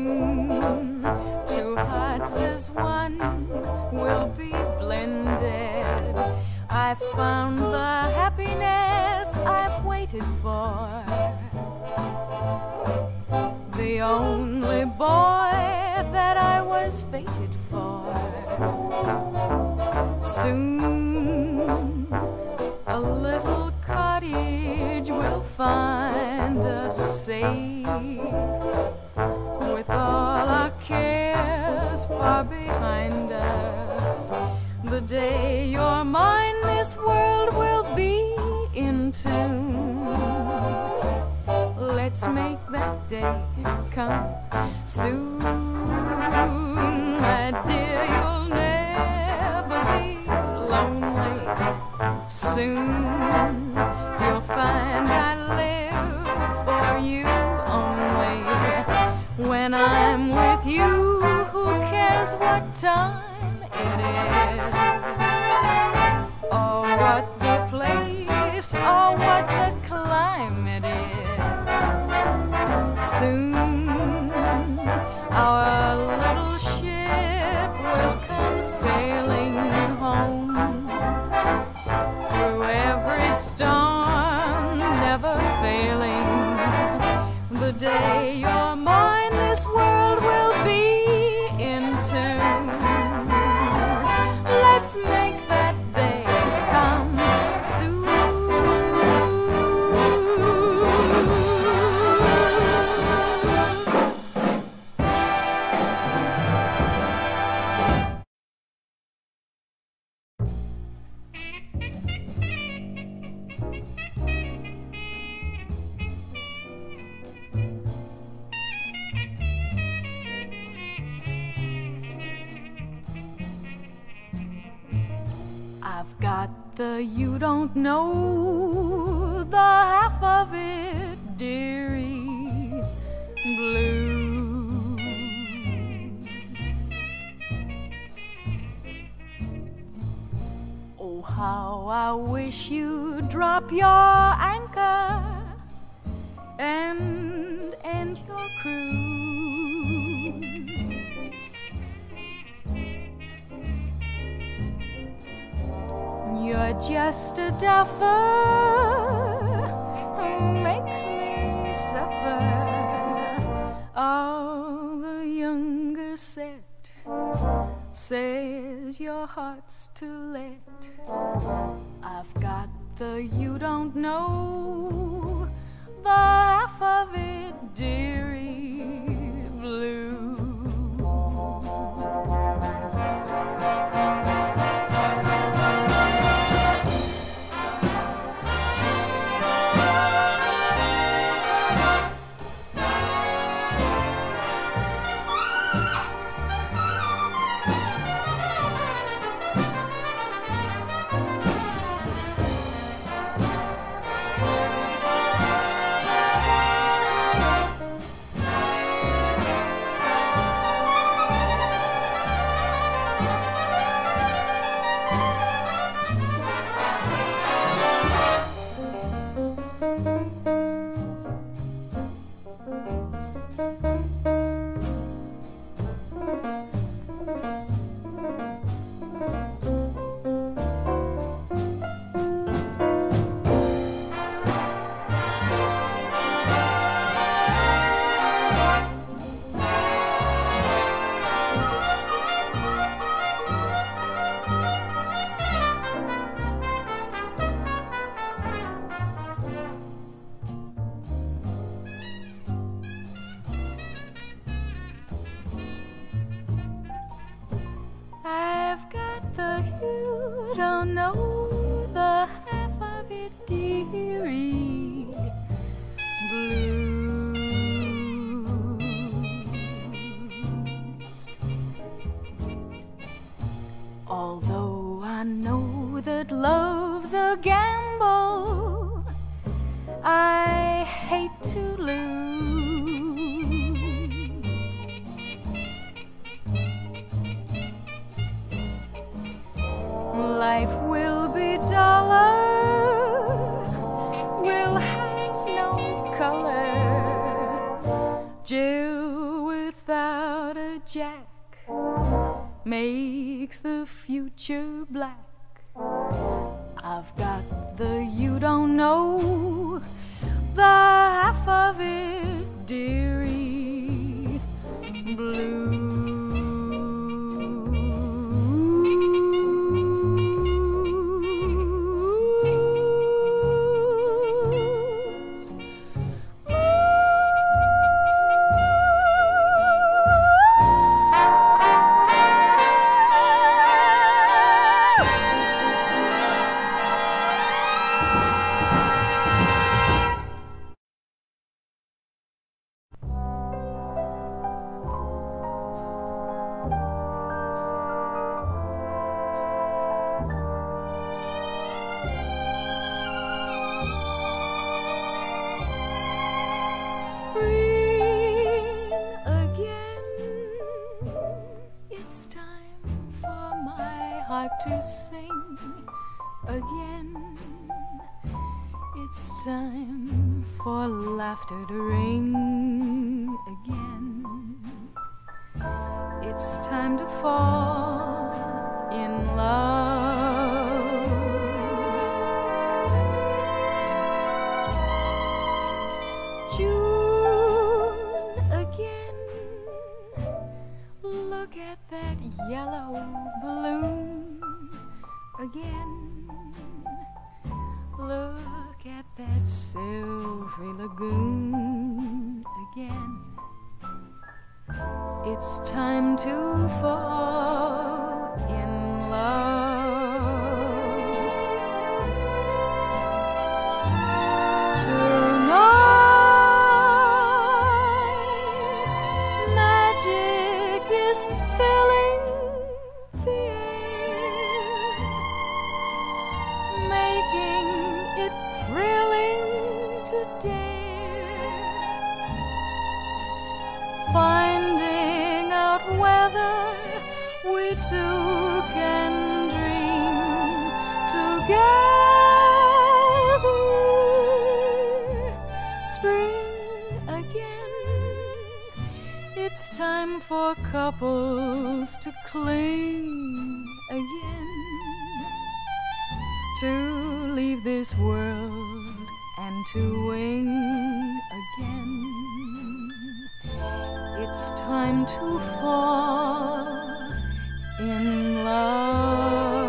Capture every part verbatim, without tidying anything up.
Soon, two hearts as one will be blended. I found the happiness I've waited for, the only boy that I was fated for. Soon, a little cottage will find us safe, with all our cares far behind us. The day you're mine, this world will be in tune. Let's make that day come soon. My dear, you'll never be lonely. Soon you'll find I live for you only. When I'm with you, who cares what time it is, or what the place, or what the climate is. Soon our little ship will come sailing home, through every storm, never failing. The day you're mine, this world will be in tune. Let's make that day come soon. I've got the you don't know the half of it, dearie, blue. Oh, how I wish you'd drop your anchor and end your cruise. You're just a duffer who makes me suffer. All the younger set says your heart's to let. I've got the you don't know the half of it, dearie, blue. I've got the you don't know the half of it, dearie, blues. Although I know that love's a gamble, I hate to lose. Life will jack makes the future black. I've got the you don't know, the half of it, dearie, blue. To sing again, it's time for laughter to ring again. It's time to fall in love. June again, look at that yellow balloon. Again, look at that silvery lagoon again. It's time to fall in love. Tonight, magic is filling the air, making it thrilling to dare, finding out whether we two can dream together. Spring again, it's time for couples to cling again, to leave this world and to wing again. It's time to fall in love.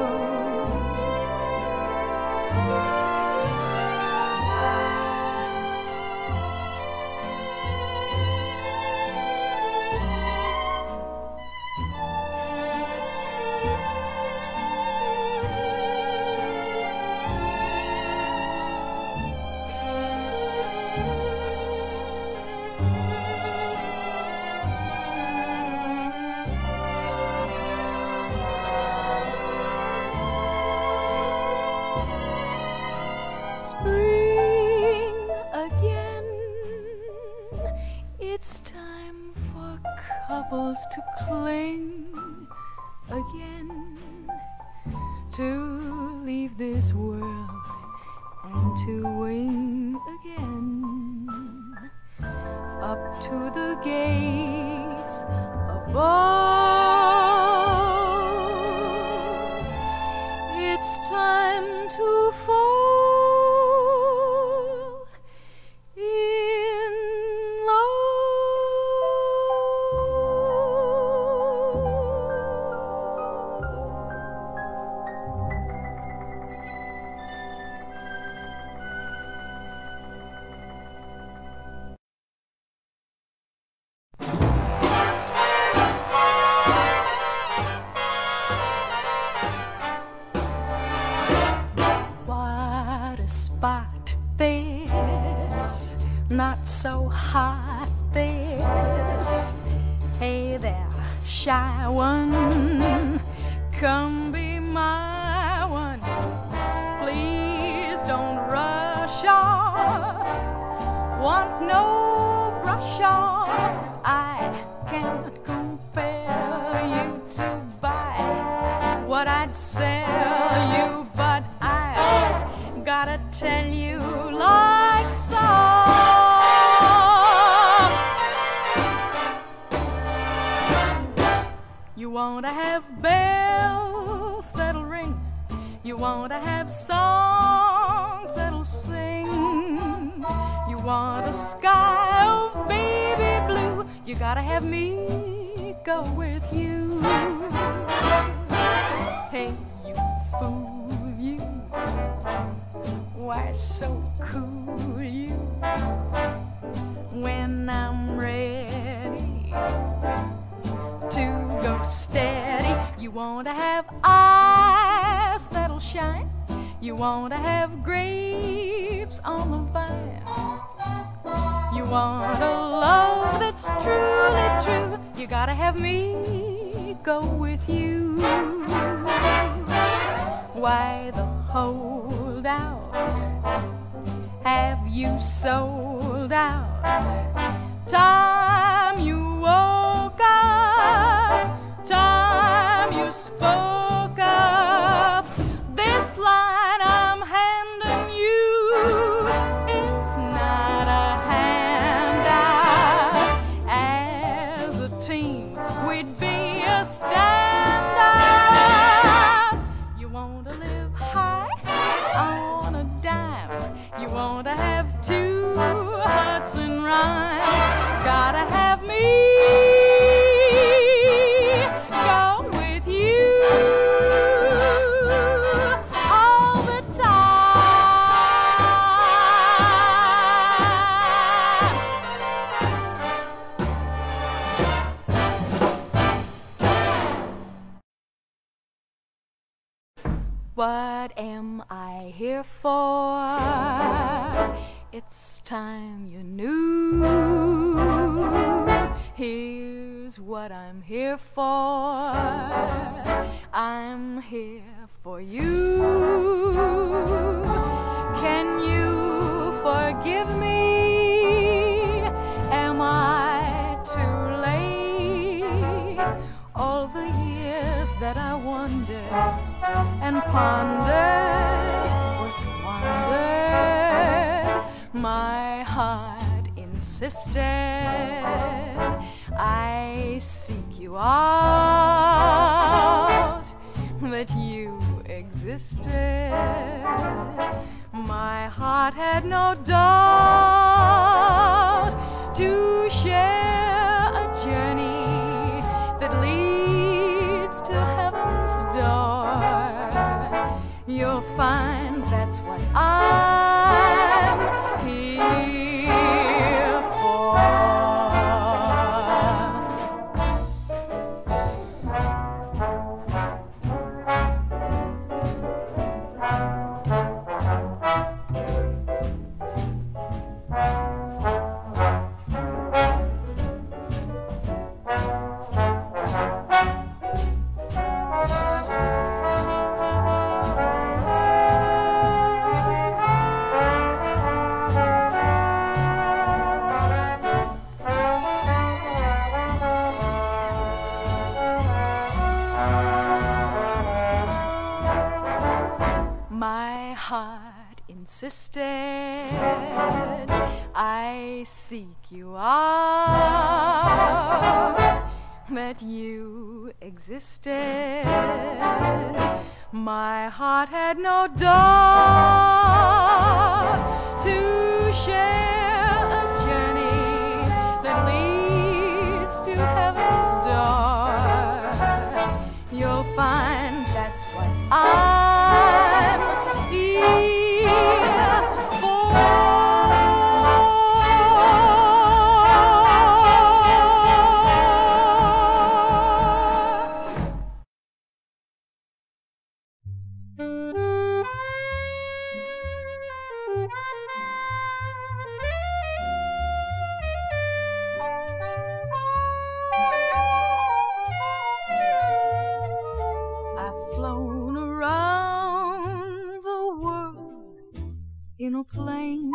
Spring again, it's time for couples to cling again, to leave this world and to wing again, up to the gates above. It's time to fall in love. What a spot this, not so hot this. Hey there, shy one, come be my one. Please don't rush off, want no brush off. I can't compare you to buy what I'd sell you, but I gotta tell you like so. You want to have bells that'll ring. You want to have songs that'll sing. You want a sky of baby blue. You gotta have me go with you. Hey, you fool, you. Why so cool, you? When I'm ready to go steady, you want to have eyes that'll shine. You want to have grapes on the vine. You want a love that's truly true. You gotta have me go with you. Why the holdout? Have you sold out? Time you woke up, time you spoke up. This line I'm handing you is not a handout. As a team, we'd be a standout. You want to live high on a dime. You want to have two hearts in rhyme. Gotta have me go with you all the time. What am I here for? It's time you knew. Here's what I'm here for. I'm here for you. Can you forgive me? Am I too late? All the years that I wondered and pondered or squandered, my heart insisted I seek you out, that you existed. My heart had no doubt to share a journey that leads to heaven's door. You'll find that's what I'm here for. My heart insisted I seek you out, that you existed. My heart had no doubt to share a journey that leads to heaven's door. You'll find that's what I'm here for. I've flown around the world in a plane,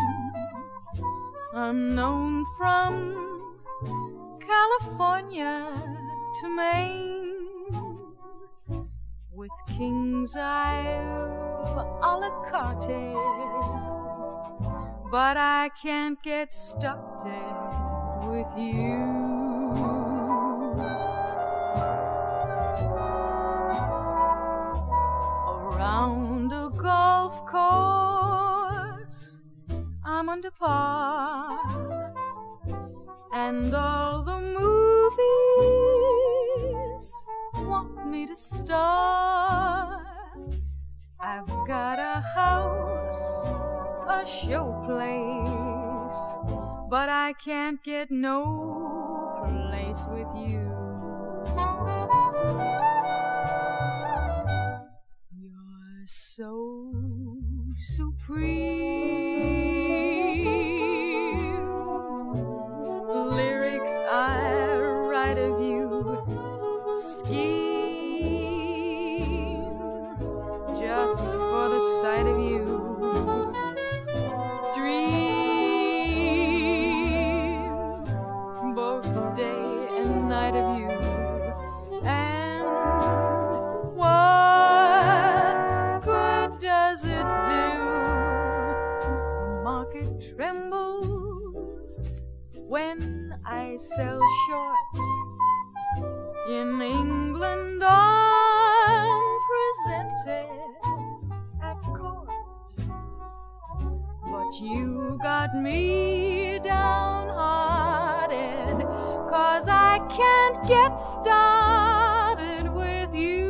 unknown from California to Maine, with king's eye a la carte, but I can't get started with you. to start. I've got a house, a showplace, but I can't get no place with you. You're so supreme. Lyrics I write of you scheme just for the sight of you. Dream both day and night of you. And what good does it do? The market trembles when I sell short. In England I'm presented at court, but you got me downhearted, 'cause I can't get started with you.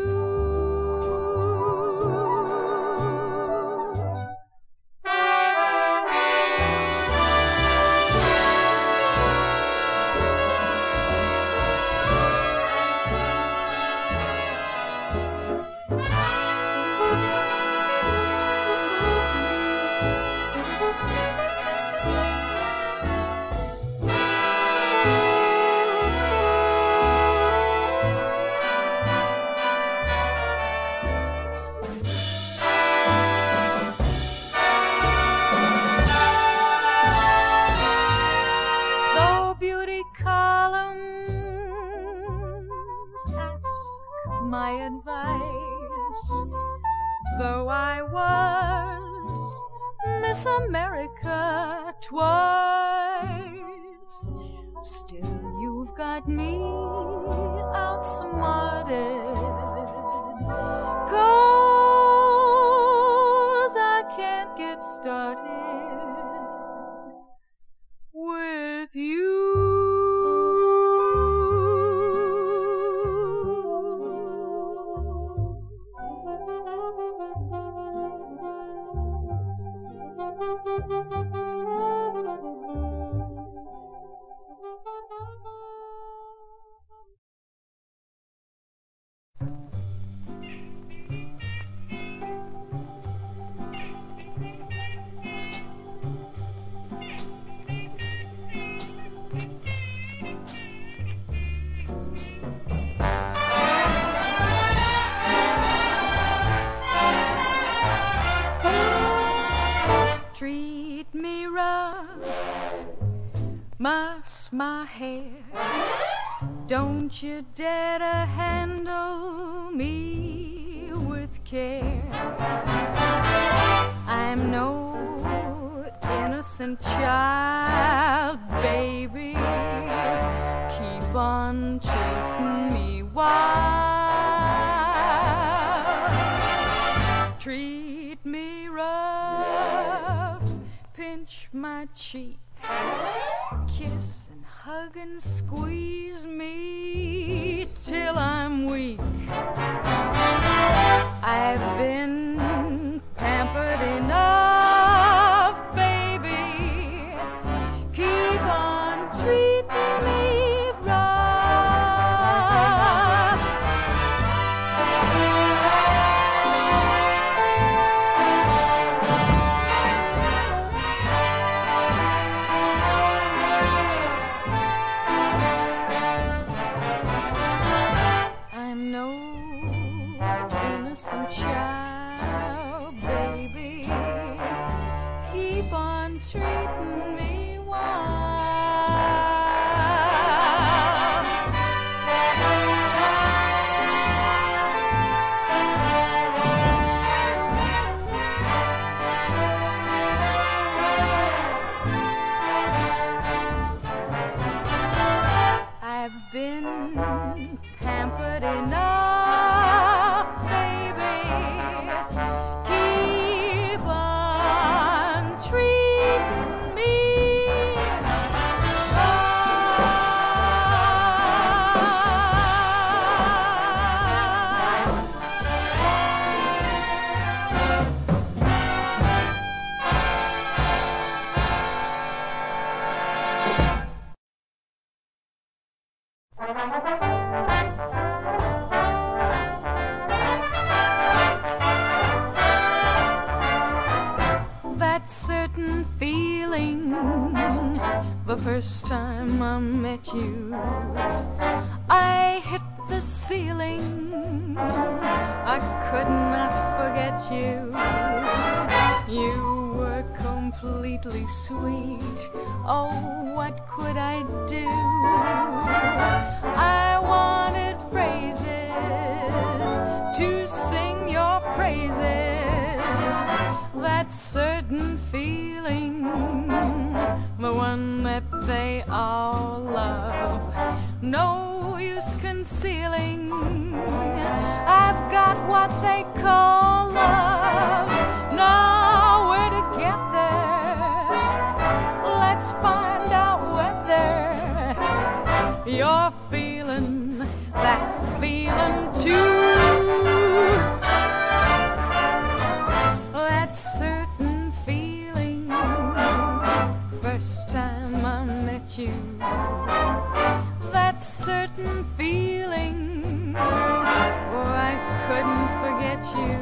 My advice, though I was Miss America twice, still you've got me outsmarted, 'cause I can't get started with you. Treat me rough, muss my hair, don't you dare to handle me with care. I'm no innocent child, baby, keep on treating me wild. Treat me rough, pinch my cheek, kiss and hug and squeeze me till I'm weak. I've been pampered enough, baby, keep on treating me rough. That certain feeling the first time I met you, I hit the ceiling, I could not forget you. You were completely sweet, oh, what could I do? I wanted phrases to sing your praises. That certain feeling, the one that they all love, no use concealing. I've got what they call love. Now where to get there? Let's find out whether you're feeling that feeling too. That certain feeling, first time I met you. That certain feeling, oh, I couldn't forget you.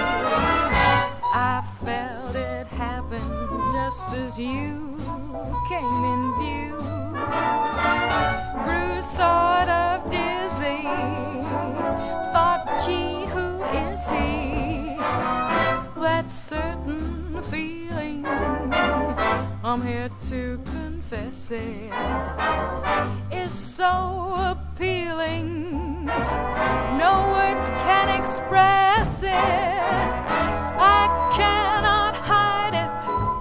I felt it happen just as you came in view. Grew sort of dizzy, thought, gee, who is he? That certain feeling, I'm here to confess it, is so appealing, no words can express it. I cannot hide it,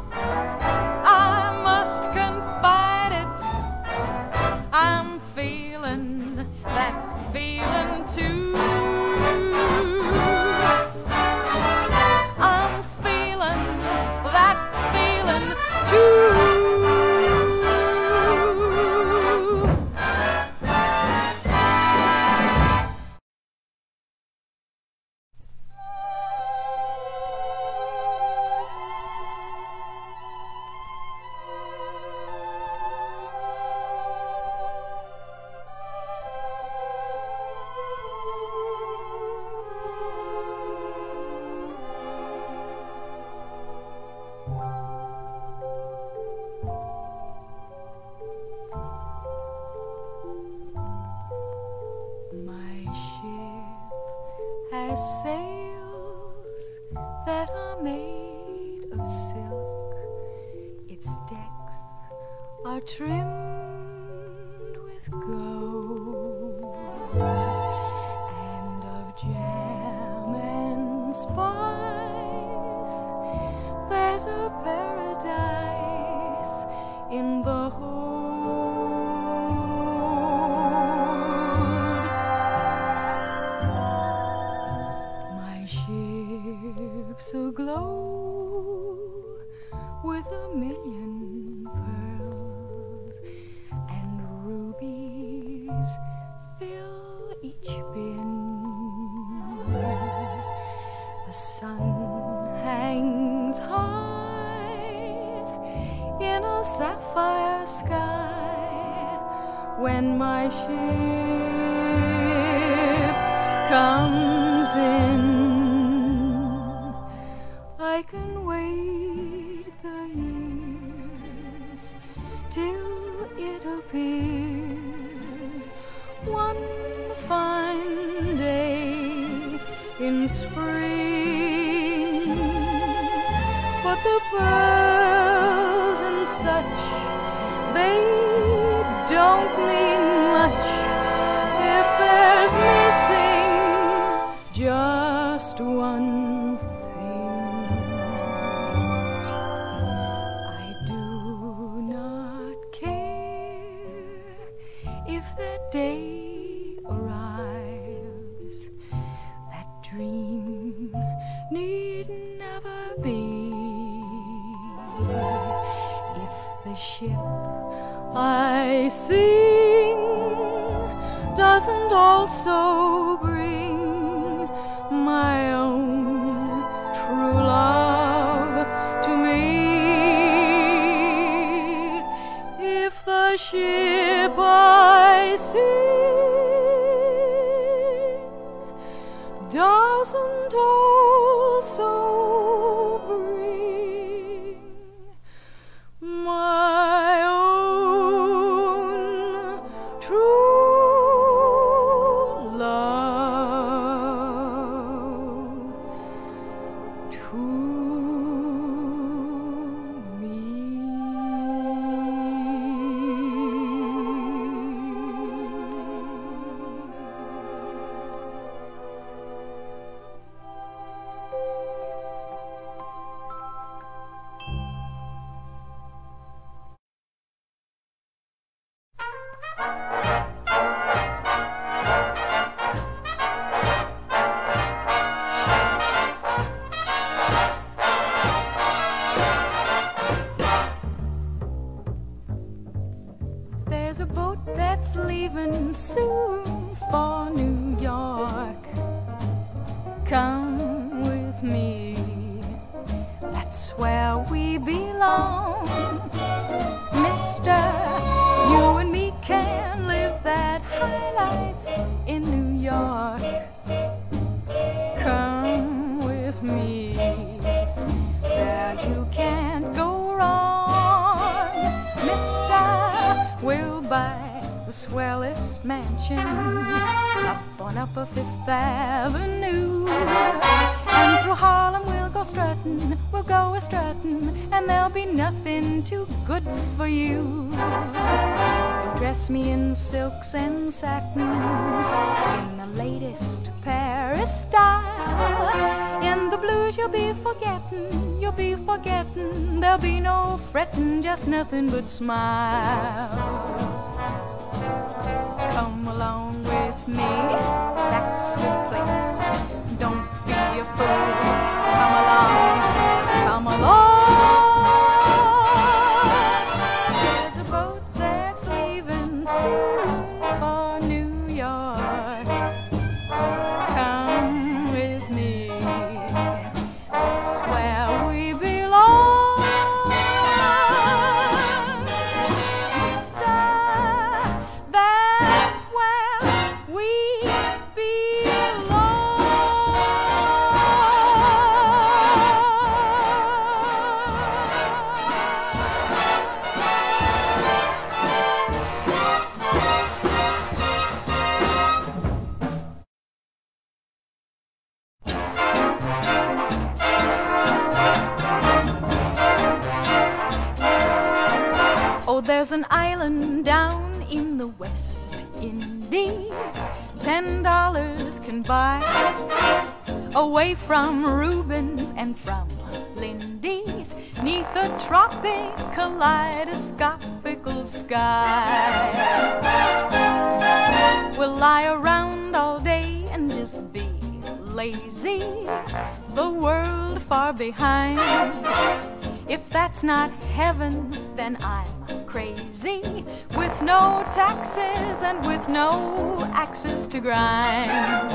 I must confide it. I'm feeling that feeling too. I'm feeling that feeling too. Has sails that are made of silk. Its decks are trimmed with gold, and of jam and spice there's a paradise in the hold. So glow with a million pearls, and rubies fill each bin. The sun hangs high in a sapphire sky when my ship comes in. I can wait the years till it appears one fine day in spring. But the pearls and such, they don't mean much if there's missing just one thing. If that day arrives, that dream need never be. If the ship I sing doesn't also bring my own true love to me. If the ship I see doesn't also bring my own true love to me. There's a boat that's leaving soon for New York. Come with me, that's where we belong. Mister, you and me can live that high life in New York. Come with me, there you can't go wrong. Mister, we'll buy the swellest mansion up on Upper Fifth Avenue, and through Harlem we'll go strutting, we'll go a strutting, and there'll be nothing too good for you. You'll dress me in silks and satins, in the latest Paris style. In the blues you'll be forgetting, you'll be forgetting, there'll be no fretting, just nothing but smiles. Come along with me, that's the place. Don't be a fool, come along, come along. There's a boat that's leaving soon for New York. Come with me, that's where we belong. Mister, that's where we belong. Oh, there's an island down in the West Indies ten dollars can buy, away from Rubens and from Lindy's, neath a tropic kaleidoscopical sky. We'll lie around all day and just be lazy, the world far behind. If that's not heaven, then I'm crazy, with no taxes and with no axes to grind.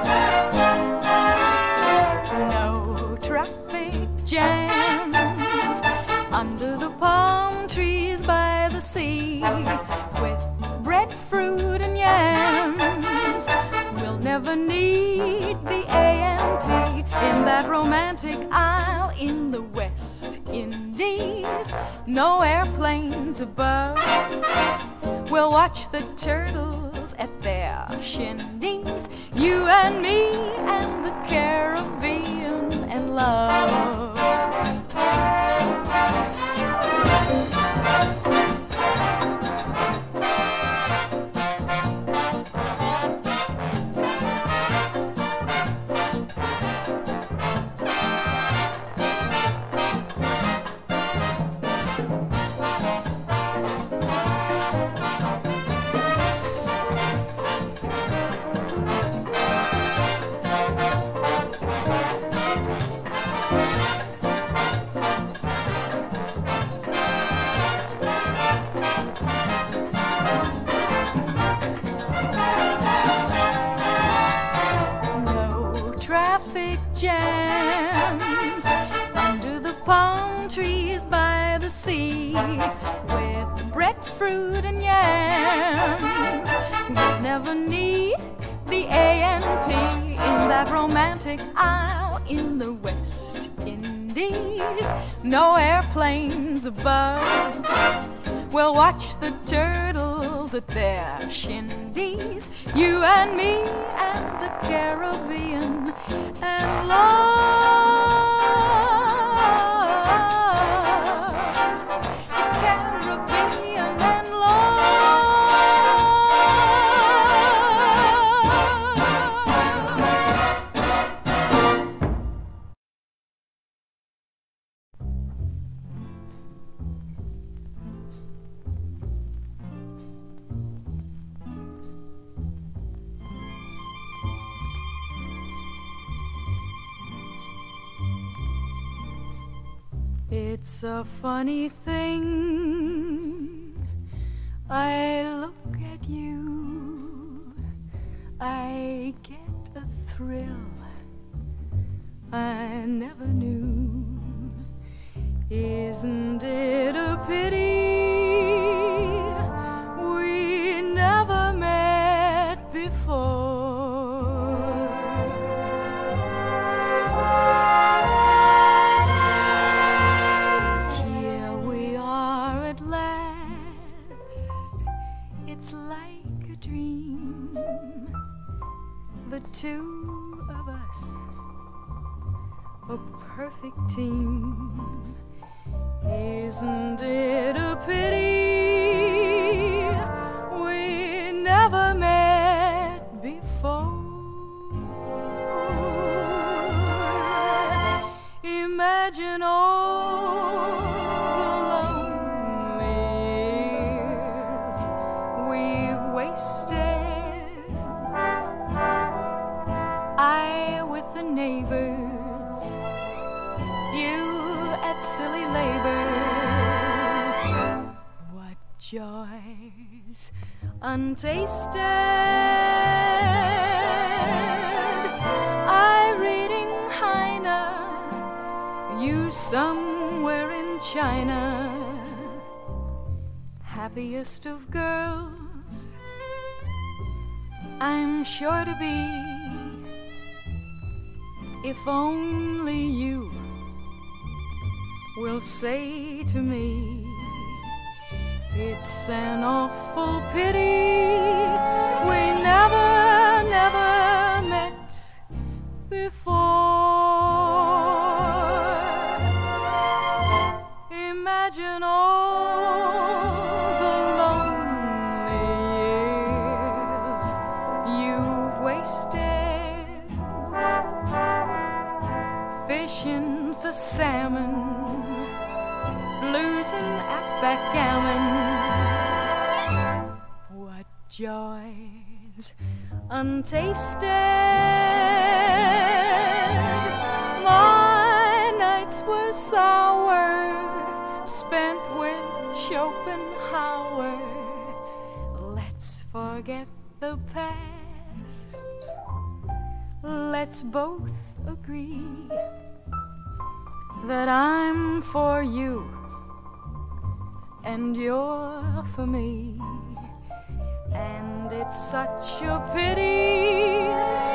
No traffic jams under the palm trees by the sea, with breadfruit and yams. We'll never need the A M P in that romantic isle in the West Indies. No airplanes above. We'll watch the turtles at their shindies, you and me and the Caribbean and love. Traffic jams under the palm trees by the sea, with breadfruit and yams. We'll never need the A N P in that romantic isle in the West Indies. No airplanes above. We'll watch the turtles at their shindies. You and me and the Caribbean and love. Caribbean and it's a funny thing. I look at you, I get a thrill I never knew. Isn't it a pity we never met before? It's like a dream, the two of us, a perfect team. Isn't it a pity we never met before? Imagine all the lonely years we've wasted. I with the neighbors, you at silly labors. What joys untasted, I reading Heine, you somewhere in China. Happiest of girls, I'm sure to be, if only you will say to me, it's an awful pity we never, never met before. Imagine all the lonely years you've wasted, fishing for salmon, losing at backgammon. What joys untasted, my nights were sour, spent with Schopenhauer. Let's forget the past, let's both agree that I'm for you and you're for me. And it's such a pity